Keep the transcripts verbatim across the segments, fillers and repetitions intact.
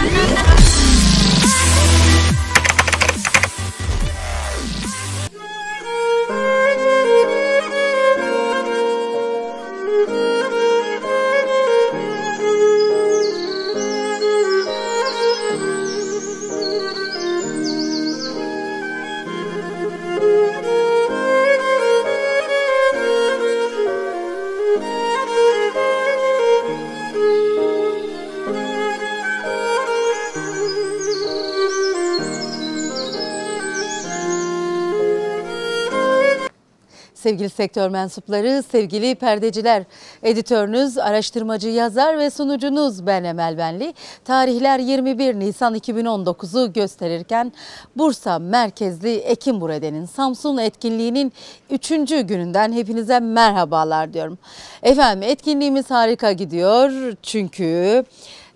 Sevgili sektör mensupları, sevgili perdeciler, editörünüz, araştırmacı, yazar ve sunucunuz ben Emel Benli. Tarihler yirmi bir Nisan iki bin on dokuzu gösterirken Bursa merkezli Ekinburede'nin Samsun etkinliğinin üçüncü gününden hepinize merhabalar diyorum. Efendim etkinliğimiz harika gidiyor çünkü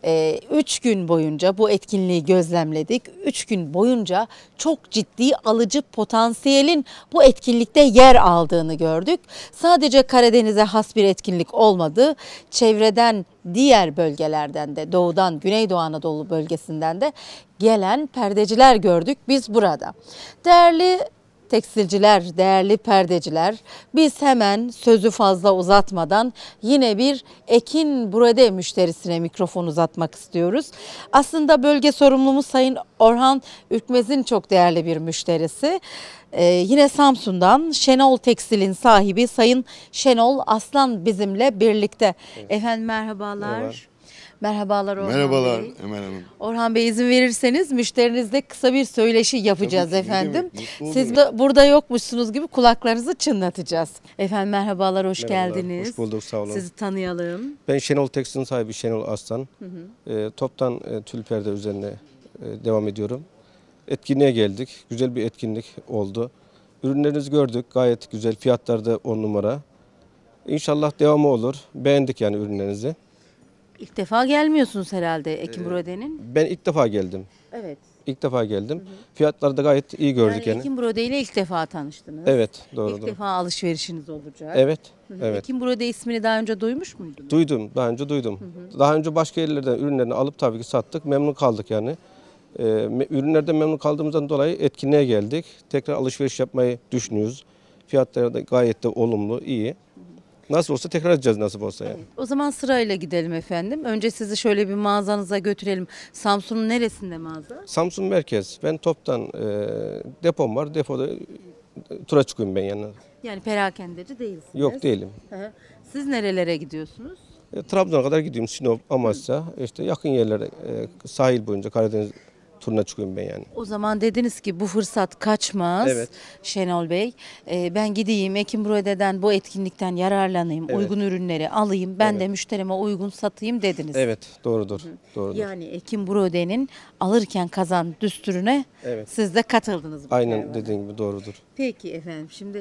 üç gün boyunca bu etkinliği gözlemledik. üç gün boyunca çok ciddi alıcı potansiyelin bu etkinlikte yer aldığını gördük. Sadece Karadeniz'e has bir etkinlik olmadı. Çevreden, diğer bölgelerden de, doğudan, Güneydoğu Anadolu bölgesinden de gelen perdeciler gördük biz burada. Değerli tekstilciler, değerli perdeciler, biz hemen sözü fazla uzatmadan yine bir Ekinburede müşterisine mikrofon uzatmak istiyoruz. Aslında bölge sorumlumuz Sayın Orhan Ürkmez'in çok değerli bir müşterisi. Ee, yine Samsun'dan Şenol Tekstil'in sahibi Sayın Şenol Aslan bizimle birlikte. Evet. Efendim merhabalar. Merhaba. Merhabalar Orhan Merhabalar Bey. Emel Hanım. Orhan Bey izin verirseniz müşterinizle kısa bir söyleşi yapacağız Tabii, efendim. demek, Siz de burada yokmuşsunuz gibi kulaklarınızı çınlatacağız. Efendim merhabalar, hoş Merhabalar, geldiniz. hoş bulduk, sağ olun. Sizi tanıyalım. Ben Şenol Tekstil'in sahibi Şenol Aslan. Hı hı. E, toptan e, tül perde üzerine e, devam ediyorum. Etkinliğe geldik. Güzel bir etkinlik oldu. Ürünlerinizi gördük. Gayet güzel. Fiyatlar da on numara. İnşallah devamı olur. Beğendik yani ürünlerinizi. İlk defa gelmiyorsunuz herhalde Ekinburede'nin. Ben ilk defa geldim. Evet. İlk defa geldim. Hı hı. Fiyatları da gayet iyi gördük yani. Yani Ekinburede ile ilk defa tanıştınız. Evet, doğru. İlk doğru. defa alışverişiniz olacak. Evet. Hı hı. Evet. Ekinburede ismini daha önce duymuş muydunuz? Duydum. Daha önce duydum. Hı hı. Daha önce başka yerlerden ürünlerini alıp tabii ki sattık. Memnun kaldık yani. Ee, ürünlerden memnun kaldığımızdan dolayı etkinliğe geldik. Tekrar alışveriş yapmayı düşünüyoruz. Fiyatları da gayet de olumlu, iyi. Nasıl olsa tekrar edeceğiz nasıl olsa yani. O zaman sırayla gidelim efendim. Önce sizi şöyle bir mağazanıza götürelim. Samsun'un neresinde mağaza? Samsun merkez. Ben toptan e, depom var. Depoda e, tura çıkıyorum ben yani. Yani perakendeci değilsiniz. Yok değilim. Hı. Siz nerelere gidiyorsunuz? E, Trabzon'a kadar gidiyorum. Sinop, Amasya. İşte yakın yerlere e, sahil boyunca Karadeniz turuna çıkıyorum ben yani. O zaman dediniz ki bu fırsat kaçmaz. Evet. Şenol Bey. Ee, ben gideyim Ekinburede'den bu etkinlikten yararlanayım. Evet. Uygun ürünleri alayım. Ben Evet. de müşterime uygun satayım dediniz. Evet, doğrudur. Doğrudur. Yani Ekinburede'nin alırken kazan düsturuna Evet. siz de katıldınız. Bu Aynen kervana. dediğin gibi doğrudur. Peki efendim. Şimdi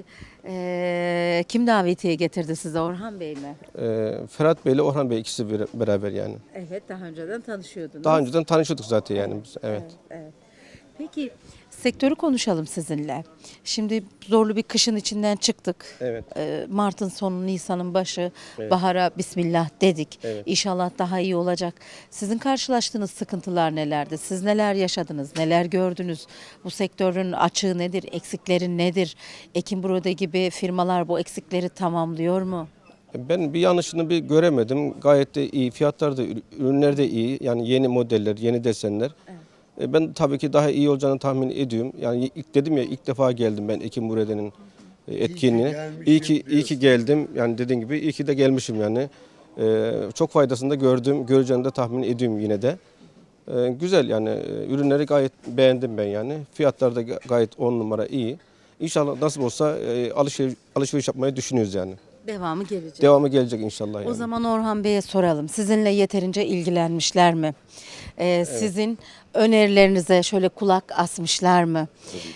ee, kim davetiye getirdi size, Orhan Bey mi? E, Ferhat Bey ile Orhan Bey ikisi bir, beraber yani. Evet, daha önceden tanışıyordunuz. Daha önceden tanışıyorduk zaten yani biz. Evet. Evet, evet. Peki sektörü konuşalım sizinle. Şimdi zorlu bir kışın içinden çıktık. Evet. Ee, Mart'ın sonu, Nisan'ın başı, Evet. bahara bismillah dedik. Evet. İnşallah daha iyi olacak. Sizin karşılaştığınız sıkıntılar nelerdi? Siz neler yaşadınız? Neler gördünüz? Bu sektörün açığı nedir? Eksikleri nedir? Ekinburede gibi firmalar bu eksikleri tamamlıyor mu? Ben bir yanlışını bir göremedim. Gayet de iyi. Fiyatlar da, ürünler de iyi. Yani yeni modeller, yeni desenler. Evet. Ben tabii ki daha iyi olacağını tahmin ediyorum. Yani ilk dedim ya, ilk defa geldim ben Ekinburede'nin etkinliğine. İyi ki, iyi ki geldim. Yani dediğin gibi iyi ki de gelmişim yani. Ee, çok faydasını da gördüm. Göreceğini de tahmin ediyorum yine de. Ee, güzel yani. Ürünleri gayet beğendim ben yani. Fiyatlar da gayet on numara iyi. İnşallah nasıl olsa e, alışveriş, alışveriş yapmayı düşünüyoruz yani. Devamı gelecek. Devamı gelecek inşallah yani. O zaman Orhan Bey'e soralım. Sizinle yeterince ilgilenmişler mi? Ee, evet. Sizin önerilerinize şöyle kulak asmışlar mı?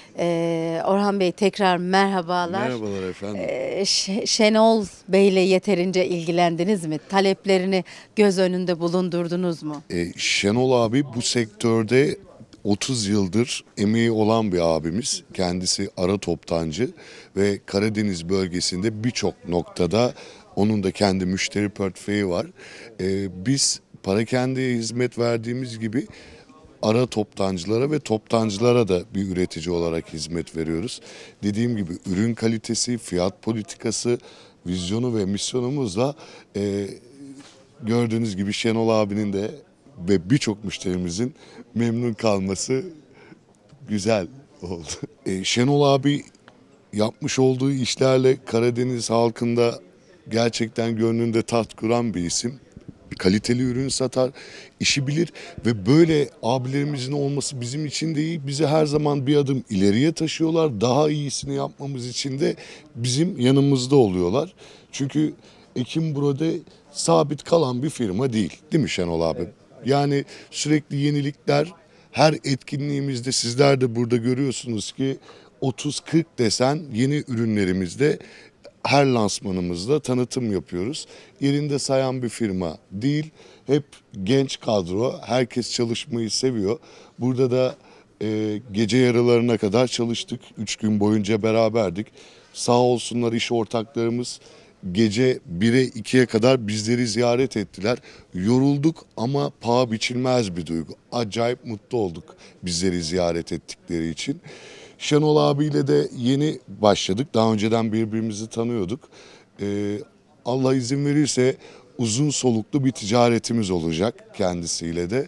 Ee, Orhan Bey tekrar merhabalar. Merhabalar efendim. Ee, Şenol Bey'le yeterince ilgilendiniz mi? Taleplerini göz önünde bulundurdunuz mu? Ee, Şenol abi bu sektörde otuz yıldır emeği olan bir abimiz. Kendisi ara toptancı ve Karadeniz bölgesinde birçok noktada onun da kendi müşteri portföyü var. Ee, biz parakendeye hizmet verdiğimiz gibi ara toptancılara ve toptancılara da bir üretici olarak hizmet veriyoruz. Dediğim gibi ürün kalitesi, fiyat politikası, vizyonu ve misyonumuzla e, gördüğünüz gibi Şenol abinin de ve birçok müşterimizin memnun kalması güzel oldu. E, Şenol abi yapmış olduğu işlerle Karadeniz halkında gerçekten gönlünde taht kuran bir isim. Kaliteli ürün satar, işi bilir ve böyle abilerimizin olması bizim için de iyi. Bizi her zaman bir adım ileriye taşıyorlar. Daha iyisini yapmamız için de bizim yanımızda oluyorlar. Çünkü Ekinbura'da sabit kalan bir firma değil. Değil mi Şenol abi? Evet. Yani sürekli yenilikler, her etkinliğimizde sizler de burada görüyorsunuz ki otuz kırk desen yeni ürünlerimizde her lansmanımızda tanıtım yapıyoruz. Yerinde sayan bir firma değil. Hep genç kadro. Herkes çalışmayı seviyor. Burada da e, gece yarılarına kadar çalıştık. Üç gün boyunca beraberdik. Sağ olsunlar iş ortaklarımız gece bire ikiye kadar bizleri ziyaret ettiler. Yorulduk ama paha biçilmez bir duygu. Acayip mutlu olduk bizleri ziyaret ettikleri için. Şenol abiyle de yeni başladık. Daha önceden birbirimizi tanıyorduk. Ee, Allah izin verirse uzun soluklu bir ticaretimiz olacak kendisiyle de.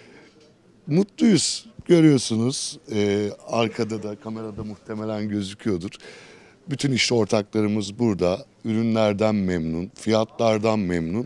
Mutluyuz. Görüyorsunuz. Ee, arkada da kamerada muhtemelen gözüküyordur. Bütün iş ortaklarımız burada. Ürünlerden memnun, fiyatlardan memnun.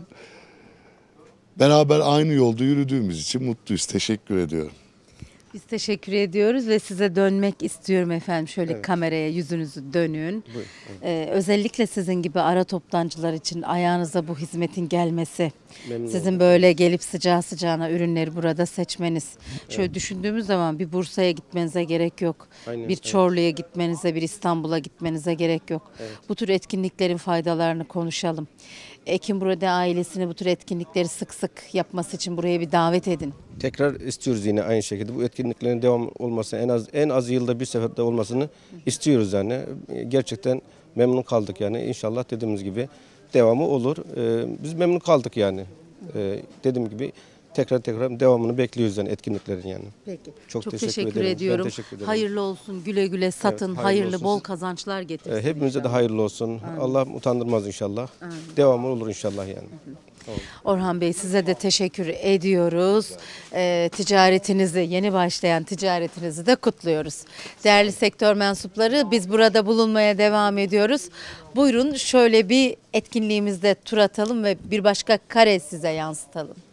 Beraber aynı yolda yürüdüğümüz için mutluyuz. Teşekkür ediyorum. Biz teşekkür ediyoruz ve size dönmek istiyorum efendim. Şöyle Evet. kameraya yüzünüzü dönün. Buyurun, evet. Ee, özellikle sizin gibi ara toptancılar için ayağınıza bu hizmetin gelmesi, Memnun sizin oldum. böyle gelip sıcağı sıcağına ürünleri burada seçmeniz. Şöyle düşündüğümüz zaman bir Bursa'ya gitmenize gerek yok. Aynen, bir evet. Çorlu'ya gitmenize, bir İstanbul'a gitmenize gerek yok. Bu tür etkinliklerin faydalarını konuşalım. Ekinburada ailesini bu tür etkinlikleri sık sık yapması için buraya bir davet edin. Tekrar istiyoruz yine aynı şekilde. Bu etkinliklerin devam olmasını en az en az yılda bir seferde olmasını istiyoruz yani. Gerçekten memnun kaldık yani. İnşallah dediğimiz gibi devamı olur. Ee, biz memnun kaldık yani. Ee, dediğim gibi tekrar tekrar devamını bekliyoruz yani etkinliklerin yani. Peki. Çok Çok, teşekkür teşekkür, ederim. Ben ediyorum. teşekkür ederim. Hayırlı olsun, güle güle satın, hayırlı hayırlı, olsun. bol kazançlar getirsin. Ee, hepimize de inşallah. hayırlı olsun. Allah utandırmaz inşallah. Devamı olur inşallah yani. Orhan Bey size de teşekkür ediyoruz. Ee, ticaretinizi, yeni başlayan ticaretinizi de kutluyoruz. Değerli sektör mensupları, biz burada bulunmaya devam ediyoruz. Buyurun şöyle bir etkinliğimizde tur atalım ve bir başka kare size yansıtalım.